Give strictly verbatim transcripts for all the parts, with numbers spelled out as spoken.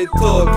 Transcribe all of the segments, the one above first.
Straight talk.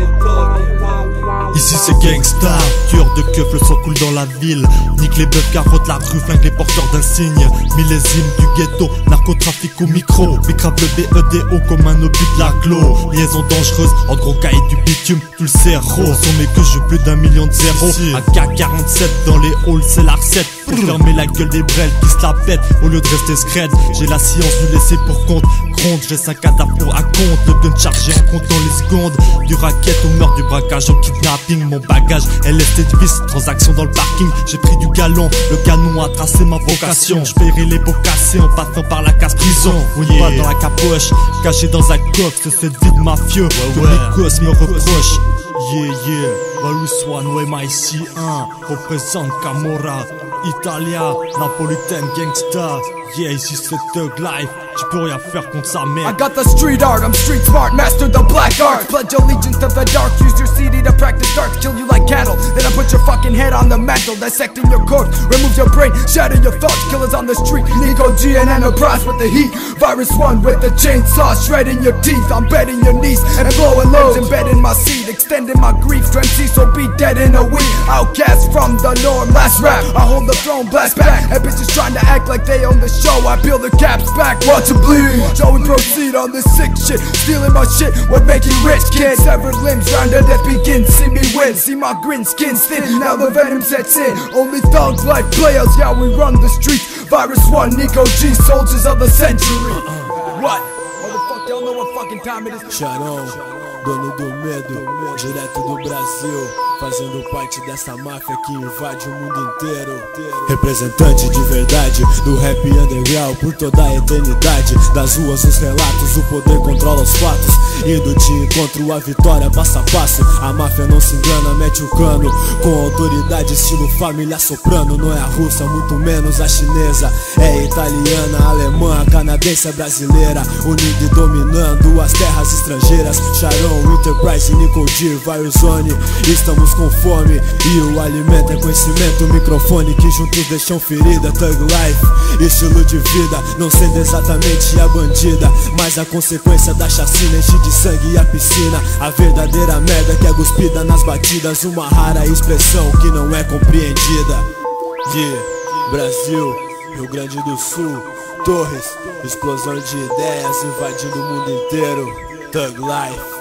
Ici c'est gangsta, tueur de keuf, le sang coule dans la ville. Nique les bœufs, carotte la rue, flingue les porteurs d'insignes. Millésime du ghetto, narcotrafic au micro. Bicrave le B E D O comme un obus de l'aglo. Liaison dangereuse, en gros cahier du bitume, tout le cerveau. Sur mes queues, je plus d'un million de zéros. A K quarante-sept dans les halls, c'est la recette. Pour fermer la gueule des brels qui se la pètent au lieu de rester scred. J'ai la science du laisser pour compte. Gronde, j'ai cinq cadavres pour à compte. Le gun chargé en comptant les secondes. Du racket au meurtre, du braquage au kidnapping. Mon bagage, L S T de vis, transaction dans le parking. J'ai pris du galon, le canon a tracé ma vocation. J'paierai les pots cassés en passant par la casse prison. Oui, yeah. Pas dans la capoche, caché dans un coffre. C'est cette vie de mafieux que ouais, ouais. Les gosses me reprochent. Yeah, yeah, Valus One, O M I C un, représente Camorra, Italia, napolitaine gangsta. Yeah, ici c'est Thug Life, tu peux rien faire contre sa mère. I got the street art, I'm street smart, master the black art. Pledge allegiance to the dark, use your C D to practice darts. Kill you like cattle, then I put your fucking head on the mantle. Dissecting your corpse, remove your brain, shatter your thoughts. Killers on the street, Nico G and Enterprise with the heat. Virus One with the chainsaw, shredding your teeth. I'm betting your knees and blowing loads, embedding my seed, extending my grief. Strength C, so be dead in a week. Outcast from the norm, last rap, I hold the throne, blast back. And bitches trying to act like they own the show. I peel the caps back, watch it bleed. So we proceed on this sick shit. Stealing my shit, what make you rich? Can't sever limbs, round to death begins. See me win, see my grin, skin's thin. Now the venom sets in. Only thug life players, yeah we run the streets. Virus One, Nico G, soldiers of the century. What? Motherfucker, y'all know what fucking time it is. Charão, dono do medo, direto do Brasil, fazendo parte dessa máfia que invade o mundo inteiro. Representante de verdade do rap underground por toda a eternidade. Das ruas os relatos, o poder controla os fatos. Indo de encontro à vitória passo a passo. A máfia não se engana, mete o cano com autoridade, estilo família soprano. Não é a russa, muito menos a chinesa. É italiana, alemã, canadense, é brasileira. Unida e dominando as terras estrangeiras. Charão, Enterprise, Nico G, Virus One. Estamos com fome e o alimento é conhecimento. Microfone que juntos deixam ferida. Thug Life, estilo de vida, não sendo exatamente a bandida, mas a consequência da chacina enche de sangue a piscina. A verdadeira merda que é cuspida nas batidas. Uma rara expressão que não é compreendida. Yeah, Brasil, Rio Grande do Sul, Torres, explosão de ideias invadindo o mundo inteiro. Thug Life.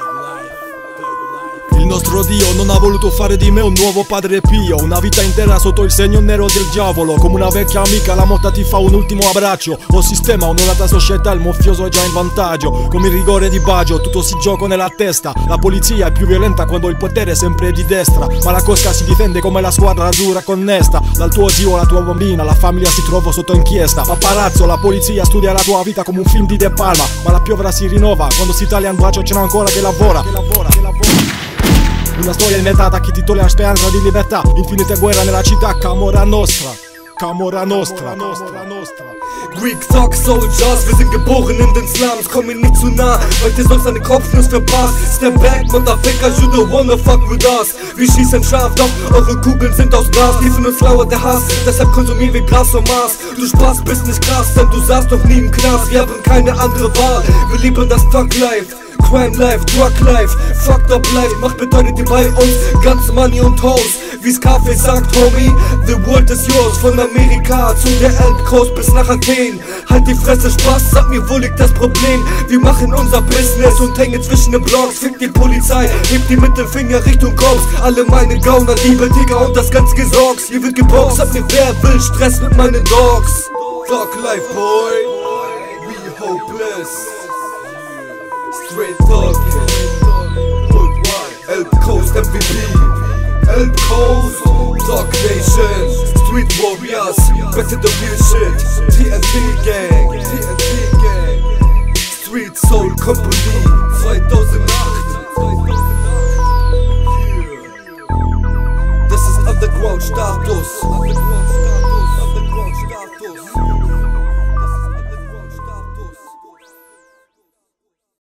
Il nostro Dio non ha voluto fare di me un nuovo padre Pio. Una vita intera sotto il segno nero del diavolo. Come una vecchia amica la morta ti fa un ultimo abbraccio. O sistema, onorata società, il mafioso è già in vantaggio. Come il rigore di Baggio, tutto si gioca nella testa. La polizia è più violenta quando il potere è sempre di destra. Ma la cosca si difende come la squadra azzurra connesta. Dal tuo zio alla tua bambina, la famiglia si trova sotto inchiesta. Paparazzo, la polizia studia la tua vita come un film di De Palma. Ma la piovra si rinnova quando si taglia un braccio, ce n'è ancora che lavora. Che lavora, che lavora. Una storia inventata che ti toglie la speranza di libertà. Infinite guerra nella città, Camorra Nostra, Camorra Nostra, Nostra, Nostra. Greek Thug Soldiers, wir sind geboren in den Slums, komm mir nicht zu nah, weil dir sonst deine Kopfnuss verpasst. Step back, Motherfucker, you don't wanna fuck with us. Wir schießen scharf, doch eure Kugeln sind aus Glas. Tief in uns lauert der Hass, deshalb konsumieren wir Gras und Maß. Du Spaß bist nicht krass, denn du saßt doch nie im Knast. Wir haben keine andere Wahl, wir lieben das Thug Life. Crime Life, Drug Life, Fucked Up Life. Macht bedeutet ihr bei uns ganz Money und Hoes. Wie Scarface sagt, Homie, the world is yours. Von Amerika zu der Elb Coast bis nach Athen. Halt die Fresse, Spaß, sag mir, wo liegt das Problem? Wir machen unser Business und hängen zwischen den Blocks. Fick die Polizei, hebt die Mittelfinger Richtung Cops. Alle meine Gauner, Liebe, Digger und das ganz Gesorgs. Hier wird geboxt, sag mir, wer will Stress mit meinen Dogs? Thug Life, boy, we hopeless. Straight talk, worldwide, Elb Coast M V P, Elb Coast, Thug Nation, Street Warriors, back to the real shit, T N T Gang, T N T Gang, Street Soul Company.